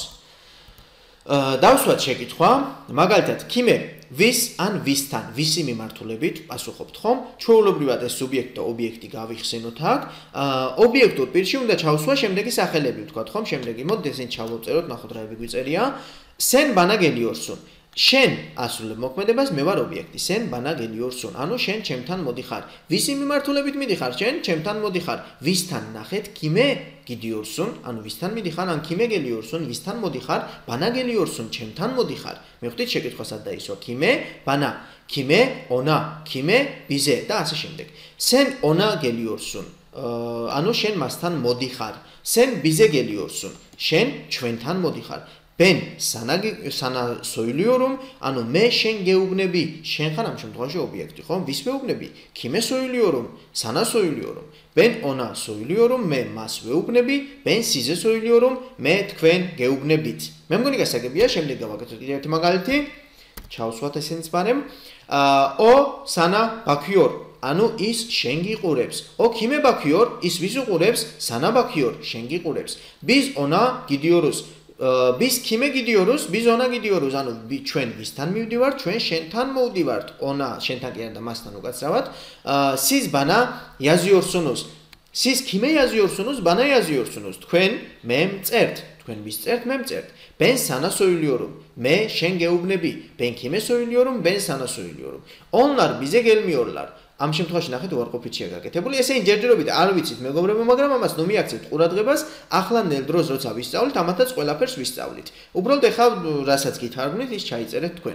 დავსვათ შეკითხვა, მაგალითად, ქიმე ვის ან ვისთან, ვისი მიმართულებით პასუხობთ, ხომ? ჩვეულებრივად ეს სუბიექტი და ობიექტი გავიხსენოთ აქ. ობიექტურ პირში უნდა ჩავსვა შემდეგი სახელები, ვთქვათ, ხომ? შემდეგი მოდით ესენი ჩავწეროთ, ნახოთ რა გვიწერია. სენ ბანა გელიორსუნ. შენ ასრულებ მოქმედებას, მე ვარ ობიექტი, სენ ბანა გელიორსუნ. ანუ შენ ჩემთან მოდიხარ. ვისი მიმართულებით მიდიხარ? შენ ჩემთან მოდიხარ. ვისთან ნახეთ, ქიმე გიდიორსუნ, ანუ ვისთან მიდიხარ, ან ქიმე გელიორსუნ, ვისთან მოდიხარ, ბანა გელიორსუნ, ჩემთან მოდიხარ. მივხვდით შეკითხვას არ დაისვა, ქიმე, ბანა, ქიმე, ონა, ქიმე, ბიზე და ასე შემდეგ. სენ ონა გელიორსუნ. ანუ შენ მასთან მოდიხარ. სენ ბიზე გელიორსუნ. შენ ჩვენთან მოდიხარ. ბენ სანა სანა სოილიორუმ, ანუ მე შენ გეუბნები, შენ ხარ ამ შემთხვევაში ობიექტი, ხო? ვის ვეუბნები? ქიმე სოილიორუმ, სანა სოილიორუმ. ბენ ონა სოილიორუმ, მე მას ვეუბნები, ბენ სიზე სოილიორუმ, მე თქვენ გეუბნებით. მე მგონი გასაგებია, შემდეგ გავაკეთოთ კიდევ ერთი მაგალითი. ჩავსვათ ესენიც ბარემ. ო სანა ბაქიორ, ანუ ის შენ გიყურებს. ო ქიმე ბაქიორ, ის ვის უყურებს? სანა ბაქიორ, შენ გიყურებს. ბიზ ონა გიდიორუს ბის ქიმე გიდიორუს, ბიზ ონა გიდიორუს, ანუ ჩვენ ვისთან მივდივართ, ჩვენ შენთან მოვდივართ, ონა შენთან კი არა და მასთან უკაცრავად. სის ბანა იაზიორსუნუს, სის ქიმე იაზიორსუნუს, ბანა იაზიორსუნუს, თქვენ მე მწერთ, თქვენ ვის წერთ, მე მწერთ. ბენ სანა სოილიორუმ, მე შენ გეუბნები, ბენ ქიმე სოილიორუმ, ბენ სანა სოილიორუმ. ონლარ ბიზე გელმიორლარ. ამ შემთხვევაში ნახეთ უარყოფითია გაკეთებული. ესე ინჯერჯერობით არ ვიცით მეგობრებო, მაგრამ ამას ნუ მიაქცევთ ყურადღებას. ახლა ნელ დროს როცა ვისწავლით, ამათაც ყველაფერს ვისწავლით. უბრალოდ ეხლა რასაც გითარგმნით, ის ჩაიწერეთ თქვენ.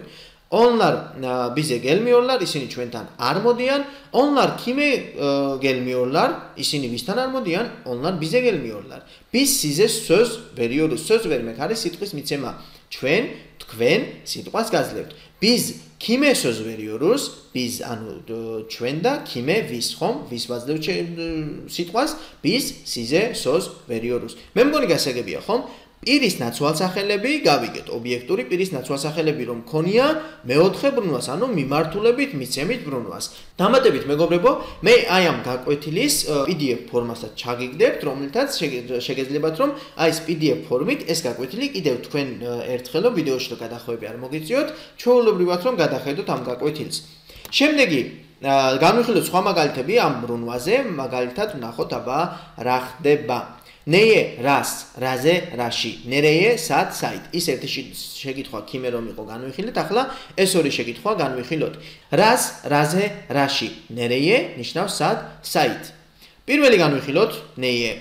onlar bize gelmiyorlar, isini ჩვენთან არ მოდიან, onlar kime gelmiyorlar, isini bizden არ modiyan, onlar bize gelmiyorlar. Biz size söz veriyoruz. Söz vermek არის სიტყვის მიცემა. ჩვენ თქვენ სიტყვას გაძლევთ. Biz kime söz veriyoruz? Biz ანუ ჩვენ და kime ვის ხომ? ვის ვაძლევთ სიტყვას? Biz size söz veriyoruz. მე მგონი გასაგებია ხომ? პირის ნაცვალსახელები გავიგეთ, ობიექტური პირის ნაცვალსახელები რომ ქონია მეოთხე ბრუნვას, ანუ მიმართულებით მიცემით ბრუნვას. დამატებით მეგობრებო, მე აი ამ გაკვეთილის პი დი ეფ ფორმასაც ჩაგიგდებთ, რომელთაც შეგეძლებათ რომ აი ეს პი დი ეფ ფორმით ეს გაკვეთილი კიდევ თქვენ ერთხელ ვიდეოში რო გადახვევები არ მოგიწიოთ, ჩვეულებრივად რომ გადახედოთ ამ გაკვეთილს. შემდეგი განვიხილოთ სხვა მაგალითები ამ ბრუნვაზე, მაგალითად ვნახოთ აბა რა ხდება. ნეე რას, რაზე, რაში, ნერეე სად, საით. ის ერთი შეკითხვა ქიმე რომ იყო განვიხილეთ, ახლა ეს ორი შეკითხვა განვიხილოთ. რას, რაზე, რაში, ნერეე ნიშნავს სად, საით. პირველი განვიხილოთ ნეე.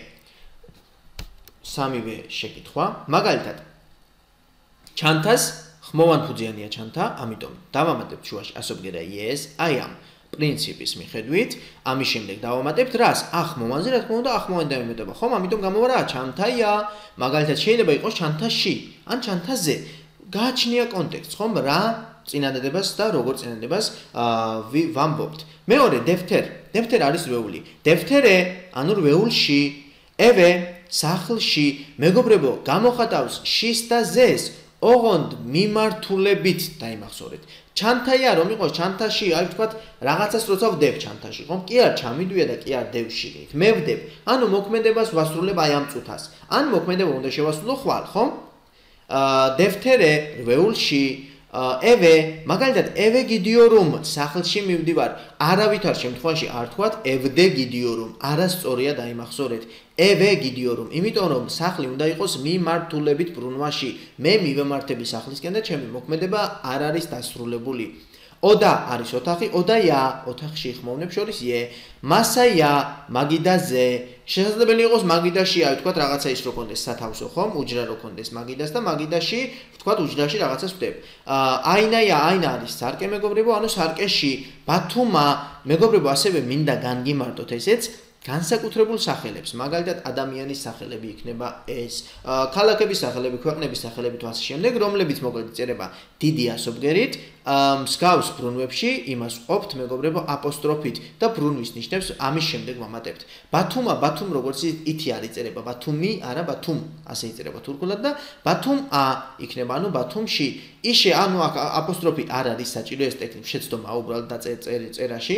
სამივე შეკითხვა, მაგალითად ჩანთას ხმოვანფუძიანია ჩანთა, ამიტომ დავამატებთ შუაში ასობგერა yes, I am. პრინციპის მიხედვით, ამის შემდეგ დავამატებთ რას? ახმოვანზე, რა თქმა უნდა, ახმოვანი დაემატება, ხომ? ამიტომ გამოვა რა? ჩანთაია. მაგალითად შეიძლება იყოს ჩანთაში, ან ჩანთაზე. გააჩნია კონტექსტს, ხომ? რა წინადადებას და როგორ წინადადებას ვამბობთ. მეორე, დეფთერ. დეფთერ არის რვეული. დეფთერე, ანუ რვეულში, ევე, სახლში, მეგობრებო, გამოხატავს შის და ზეს. ოღონდ მიმართულებით დაიმახსოვრეთ. ჩანთაია რომ იყოს ჩანთაში, აი ვთქვათ, რაღაცას როცა ვდებ ჩანთაში, ხომ? კი არ ჩამიდვია და კი არ დევში. მე ვდებ. ანუ მოქმედებას ვასრულებ აი ამ წუთას. ან მოქმედება უნდა შევასრულო ხვალ, ხომ? აა დეფთერე რვეულში, ევე, მაგალითად, ევე გიდიორუმ სახლში მივდივარ. არავითარ შემთხვევაში არ თქვათ ევდე გიდიორუმ. არასწორია დაიმახსოვრეთ. ევე გიდიორუმ. იმიტომ რომ სახლი უნდა იყოს მიმართულებით ბრუნვაში. მე მივემართები სახლისკენ და ჩემი მოქმედება არ არის დასრულებული. ოდა არის ოთახი, ოდაია, ოთახში ხმოვნებ შორის ე. მასაია, მაგიდაზე. შესაძლებელი იყოს მაგიდაში, აი ვთქვათ, რაღაცა ის რო კონდეს სათავსო, ხომ? უჯრა რო კონდეს მაგიდას და მაგიდაში, ვთქვათ, უჯრაში რაღაცას ვდებ. აინაია, აინა არის სარკე მეგობრებო, ანუ სარკეში ბათუმა, მეგობრებო, ასევე მინდა განგიმარტოთ ესეც. განსაკუთრებულ სახელებს, მაგალითად ადამიანის სახელები იქნება ეს, ქალაქების სახელები, ქვეყნების სახელები თუ ასე შემდეგ, რომლებიც მოკლედ იწერება დიდი ასობგერით, მსგავს ბრუნვებში იმას ვყოფთ, მეგობრებო, აპოსტროფით და ბრუნვის ნიშნებს ამის შემდეგ ვამატებთ. ბათუმა, ბათუმ როგორც ითი არ იწერება, ბათუმი, არა ბათუმ, ასე იწერება თურქულად და ბათუმ ა იქნება, ანუ ბათუმში, ისე ანუ აპოსტროფი არ არის საჭირო, ეს ტექნიკა შეცდომა უბრალოდ დაწერაში,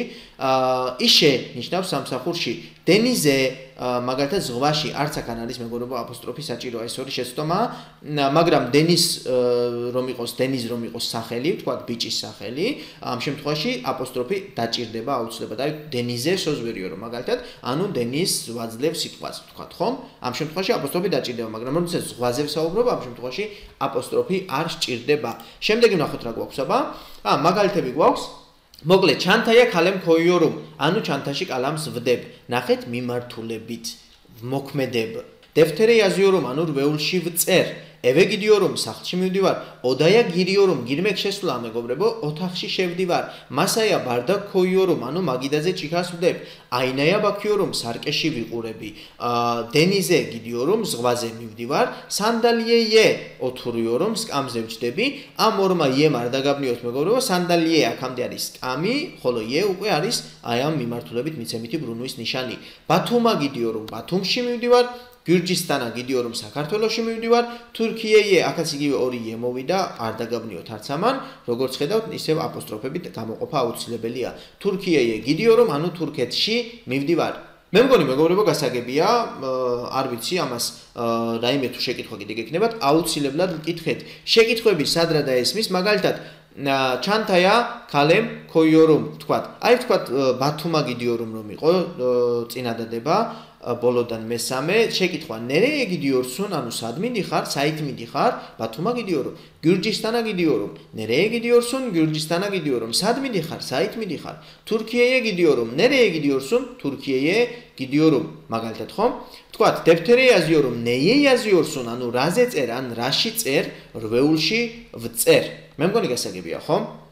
ისე ნიშნავს სამსახურში. დენიზე, მაგალითად ზღვაში არც აქ არის მეგობრებო აპოსტროფი საჭიროა, ეს ორი შეცდომა, მაგრამ დენის რომ იყოს, დენის რომ იყოს სახელი, ვთქვათ ბიჭის სახელი, ამ შემთხვევაში აპოსტროფი დაჭირდება აუცილებლად. აი დენიზე სოზვერიო რომ მაგალითად, ანუ დენის ვაძლევ სიტყვას, ვთქვათ, ხომ? ამ შემთხვევაში აპოსტროფი დაჭირდება, მაგრამ როდესაც ზღვაზე ვსაუბრობ, ამ შემთხვევაში აპოსტროფი არ სჭირდება. შემდეგი ვნახოთ რა გვაქვს აბა? ა მაგალითები გვაქვს. მოკლედ ჩანთაია ქალემ ქოიორუმ, ანუ ჩანთაში კალამს ვდებ. ნახეთ მიმართულებით, მოქმედებ. დეფთერე აზიორუმ, ანუ რვეულში ვწერ. ევე გიდიორუმ, სახლში მივდივარ. ოდაია გირიორუმ, გირმეკ შესვლა მეგობრებო, ოთახში შევდივარ. მასაია ბარდა ქოიორუმ, ანუ მაგიდაზე ჭიქას ვდებ. აინაია ბაქიორუმ, სარკეში ვიყურები. დენიზე გიდიორუმ, ზღვაზე მივდივარ. სანდალიეე ოთურიორუმ, სკამზე ვჯდები. ამ ორმა იემ არ დაგაბნიოთ მეგობრებო, სანდალიე აქამდე არის სკამი, ხოლო ე უკვე არის აი ამ მიმართულებით მიცემითი ბრუნვის ნიშანი. ბათუმა გიდიორუმ, ბათუმში მივდივარ. გიურჯისტანა გიდიორუმ საქართველოში მივდივარ, თურქიეე, აქაც იგივე ორი ე მოვიდა, არ დაგაბნიოთ არც ამან, როგორც ხედავთ, ისევ აპოსტროფებით გამოყოფა აუცილებელია. თურქიეე გიდიორუმ, ანუ თურქეთში მივდივარ. მე მგონი მეგობრებო გასაგებია, არ ვიცი ამას რაიმე თუ შეკითხვა კიდე გექნებათ, აუცილებლად ვკითხეთ. შეკითხვები სადრა და ესმის, მაგალითად ჩანთაია ქალემ ქოიორუმ, ვთქვათ. აი ვთქვათ ბათუმა გიდიორუმ რომ იყო წინადადება. ბოლოდან მესამე შეკითხვა ნერეე გიდიორსუნ, ანუ სად მიდიხარ, საით მიდიხარ, ბათუმა გიდიორუმ. გიურჯისტანა გიდიორუმ, ნერეე გიდიორსუნ, გიურჯისტანა გიდიორუმ, სად მიდიხარ, საით მიდიხარ. თურქიეე გიდიორუმ, ნერეე გიდიორსუნ, თურქიეე გიდიორუმ. მაგალითად ხომ? ვთქვათ, დეფთერე აზიორუმ, ნეე აზიორსუნ, ანუ რაზე წერ, ან რაში წერ, რვეულში ვწერ. მე მგონი გასაგებია, ხომ?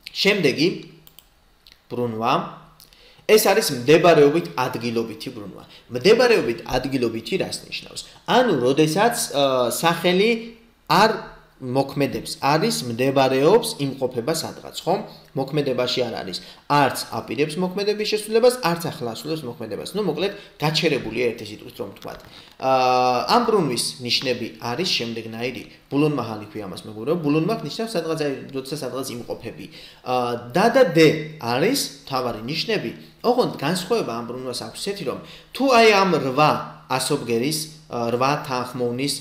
შემდეგი ბრუნვა ეს არის მდებარეობით ადგილობითი ბრუნვა. მდებარეობით ადგილობითი რას ნიშნავს? ანუ, როდესაც სახელი არ მოქმედებს, არის მდებარეობს იმყოფება სადღაც, ხო? მოქმედებაში არ არის. არც აპირებს მოქმედების შესრულებას, არც ახლა ასრულებს მოქმედებას. ნუ მოკლედ, გაჩერებულია ერთი სიტყვით რომ ვთქვათ. აა ამ ბრუნვის ნიშნები არის შემდეგნაირი. ბულონმაჰალი ქვია ამას მეგობრებო. ბულონმაჰ ნიშნავს სადღაც, როდესაც სადღაც იმყოფები. აა და და დ არის მთავარი ნიშნები. ოღონდ განსხვავება ამ ბრუნვას აქვს ესეთი რომ თუ აი ამ რვა ასობგერის რვა თანხმოვნის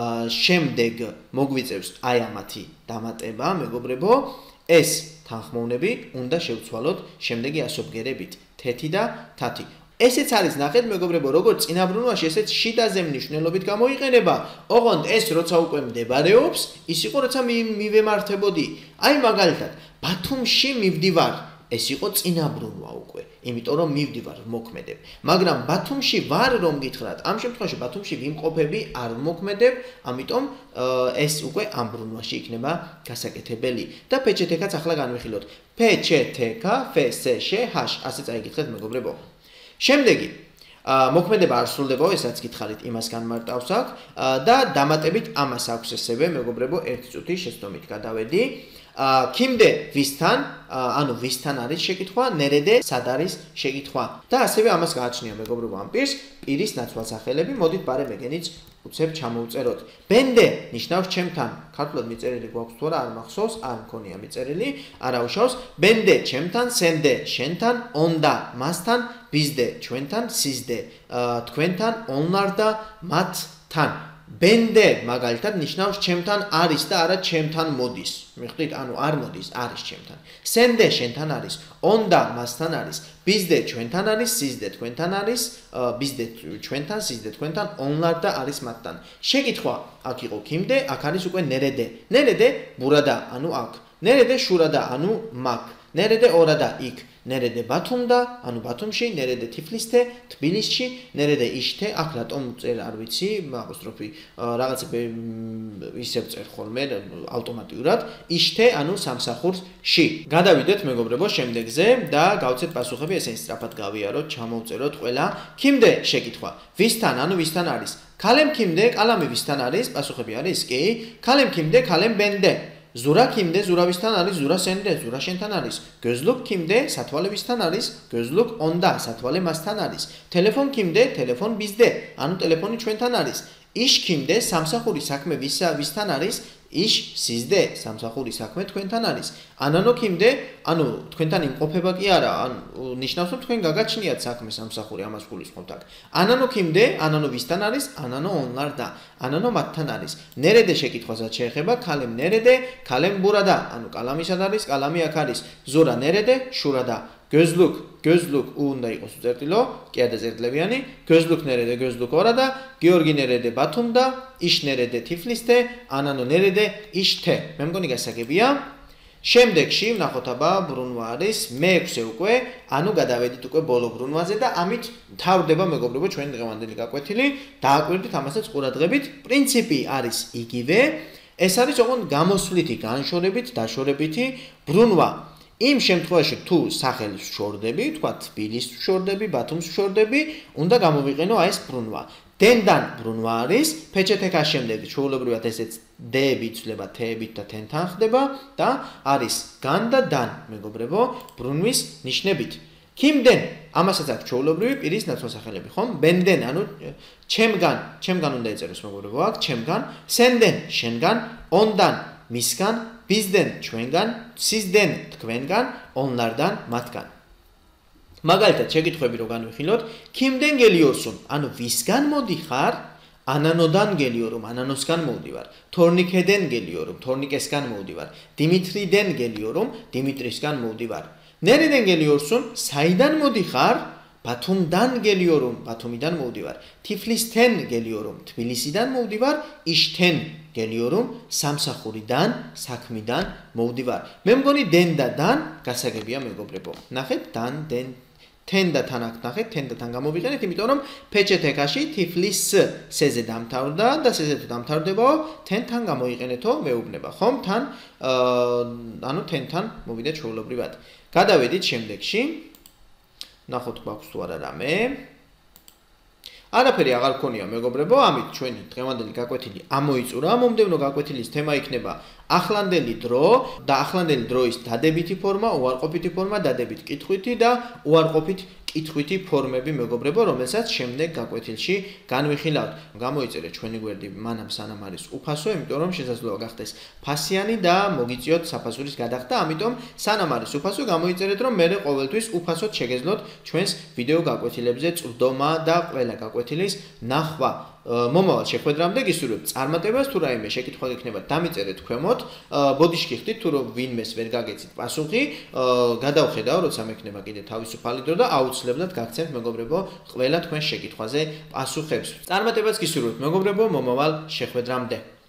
შემდეგ მოგვიწევს აი ამათი დამატება, მეგობრებო, ეს თანხმოვნები უნდა შევცვალოთ შემდეგი ასობგერებით, თეთი და თათი. ესეც არის ნახეთ, მეგობრებო, როგორც წინა ბრუნვაში, ესეც შიდაზე მნიშვნელობით გამოიყენება. ოღონდ ეს როცა უკვე მდებარეობს, ის იყო როცა მივემართებოდი. აი მაგალითად, ბათუმში მივდივარ. ეს იყო წინა ბრუნვა უკვე, იმიტომ რომ მივდივარ, მოქმედებ. მაგრამ ბათუმში ვარ რომ გითხრათ, ამ შემთხვევაში ბათუმში ვიმყოფები, არ მოქმედებ, ამიტომ ეს უკვე ამ ბრუნვაში იქნება გასაკეთებელი. და ფ-ჩ-თ-კაც ახლა განვიხილოთ. ფ-ჩ-თ-კ, ფ-ს-შ, ჰ, ასე წაიგიხეთ, მეგობრებო. შემდეგი მოქმედება არ სრულდებაო, ესაც გითხარით, იმას განმარტავს აქ და დამატებით ამას აქვს ესევე, მეგობრებო, ერთი წუთი შეცდომით გადავედი. Kimde ვისთან, ანუ ვისთან არის შეკითხვა, ნერედე სად არის შეკითხვა. და ასევე ამას გააჩნია მეგობრებო ამ პირს, პირის ნაცვალსახელები, მოდით ბარე მეგენიც უცებ ჩამოვწეროთ. ბენდე ნიშნავს ჩემთან, ქართულად მიწერილი გვაქვს თუ არა, არ მახსოვს, არ მქონია მიწერილი, არაუშავს. ბენდე ჩემთან, სენდე შენთან,ონდა მასთან, ბიზდე ჩვენთან, სიზდე თქვენთან, ონლარდა მათთან. ბენდე მაგალითად ნიშნავს ჩემთან არის და არა ჩემთან მოდის. მიხვდით, ანუ არ მოდის, არის ჩემთან. სენდე შენთან არის, онდა მასთან არის, ბიზდე ჩვენთან არის, სიზდე თქვენთან არის, ბიზდე ჩვენთან, სიზდე თქვენთან, онლარდა არის მათთან. შეკითხვა აქ იყო kimde, აქ არის უკვე ნერედე. ნერედე ბურადა, ანუ აქ. ნერედე შურადა, ანუ მაგ. ნერედე ორადა იქ. ნერედე ბათუმდა, ანუ ბათუმში, ნერედე თიფლისთე, თბილისში, ნერედე იშთე, აქ რატომ წერ არ ვიცი, აპოსტროფი რაღაცა ისევ წერ ხოლმე ავტომატურად, იშთე, ანუ სამსახურში. გადავიდეთ მეგობრებო შემდეგზე და გავცეთ პასუხები, ესე სწრაფად გავიაროთ, ჩამოვწეროთ ყველა. kimde შეკითხვა. ვისთან, ანუ ვისთან არის? ქალემ kimde, კალამი ვისთან არის? პასუხები არის? კი. ქალემ kimde, ქალემ ბენდე. ზურა kimde, ზურავისთან არის, ზურა სენდე, ზურა შენთან არის. გözლუკ kimde, სათვალებისთან არის, გözლუკ онდა, სათვალე მასთან არის. ტელეფონ kimde, ტელეფონ ბიზდე, ანუ ტელეფონი ჩვენთან არის. იშ kimde, სამსახური საქმე ვისა ვისთან არის, იშ სიზდე, სამსახური საქმე თქვენთან არის. ანანო kimde, ანუ თქვენთან იმყოფება კი არა, ან ნიშნავს რომ თქვენ გაგაჩნიათ საქმე სამსახური, ამას გულისხმობთ აქ. ანანო kimde, ანანო ვისთან არის, ანანო онლარდა, ანანო მათთან არის. ნერედე შეკითხვასაც შეეხება, ქალემ ნერედე, ქალემ ბურადა, ანუ კალამი სად არის, კალამი აქ არის. ზურა ნერედე, შურადა. გözლუკ, გözლუკ უნდა იყოს უწერტილო, კეადა წერტლებიანი, გözლუკ ნერედე, გözლუკ ორადა, გიორგი ნერედე ბათუმდა, იშ ნერედე თიფლისთე, ანანო ნერედე იშთე. მე მგონი გასაგებია. შემდეგში ვნახოთ აბა ბრუნვა არის მეექვსე უკვე, ანუ გადავედით უკვე ბოლო ბრუნვაზე და ამით მთავრდება მეგობრებო ჩვენი დღევანდელი გაკვეთილი, დააკვირდით ამასაც ყურადღებით. პრინციპი არის იგივე, ეს არის ოღონდ გამოსვლითი, განშორებით, დაშორებითი ბრუნვა. იმ შემთხვევაში თუ სახელს ვშორდები, თქვა თბილის ვშორდები, ბათუმს ვშორდები, უნდა გამოვიყენო აი ეს ბრუნვა. დენდან ბრუნვა არის, ფ-ჩ-თ-კ შემდეგ ჩვეულებრივად ესეც დ-ები იცვლება თ-ებით და თენთან ხდება და არის გან და დან, მეგობრებო, ბრუნვის ნიშნებით. kimden, ამასაც აქვს ჩვეულებრივი პირის ნაცვალსახელები, ხომ? ბენდენ, ანუ ჩემგან, ჩემგან უნდა ეწეროს მეგობრებო აქ, ჩემგან, სენდენ, შენგან, онდან, მისგან, ბიზდენ, ჩვენგან, სიზდენ, თქვენგან, онლარდან, მათგან. მაგალითად, შეკითხვები რო განვიხილოთ, kimden geliyorsun, ანუ ვისგან მოდიხარ? ანანოდან geliyorum, ანანოსგან მოვდივარ. თორნიკედენ geliyorum, თორნიკესგან მოვდივარ. დიმიტრიდენ geliyorum, დიმიტრისგან მოვდივარ. ნერედენ geliyorsun, საიდან მოდიხარ? ბათუმდან geliyorum, ბათუმიდან მოვდივარ. თიფლისთენ geliyorum, თბილისიდან მოვდივარ. იშთენ geliyorum, სამსახურიდან, საქმიდან მოვდივარ. მე მგონი დენ და დან გასაგებია მეგობრებო. ნახეთ, დან, დენ, ten და თან აქ ნახეთ, ten და თან გამოვიყენეთ, იმიტომ რომ ფეჩეთეკაში თიფლის სეზე დამთავრდა და სეზე თუ დამთავრდებაო, ten-თან გამოიყენეთო მეუბნება, ხომ? თან ანუ ten-თან მოვიდეთ ჩვეულებრივად. გადავედით შემდეგში. ნახოთ გვაქვს თუ არა რამე. არაფერი აღარ გქონია მეგობრებო, ამით ჩვენი დღევანდელი გაკვეთილი ამოიწურა. მომდევნო გაკვეთილის თემა იქნება ახლანდელი დრო და ახლანდელი დროის დადებითი ფორმა, უარყოფითი ფორმა, დადებით კითხვითი და უარყოფით კითხვითი ფორმები მეგობრებო, რომელსაც შემდეგ გაკვეთილში განვიხილავთ. გამოიწერეთ ჩვენი გვერდი მანამ სანამ არის უფასო, იმიტომ რომ შესაძლოა გახდეს ფასიანი და მოგიწიოთ საფასურის გადახდა, ამიტომ სანამ არის უფასო, გამოიწერეთ რომ მე ყოველთვის უფასოდ შეგეძლოთ ჩვენს ვიდეო გაკვეთილებზე წვდომა და ყველა გაკვეთილის ნახვა. მომავალ შეხვედრამდე გისურვებთ წარმატებას, თუ რაიმე შეკითხვა გექნება, დამიწერეთ ქვემოთ. ბოდიში ხდით თუ რომ ვინმეს ვერ გაგეცით პასუხი, გადავხედავ, როცა მექნება კიდე თავისუფალი დრო და აუცილებლად გაგცემთ მეგობრებო ყველა თქვენ შეკითხვაზე პასუხებს. წარმატებას გისურვებთ მეგობრებო მომავალ შეხვედრამდე.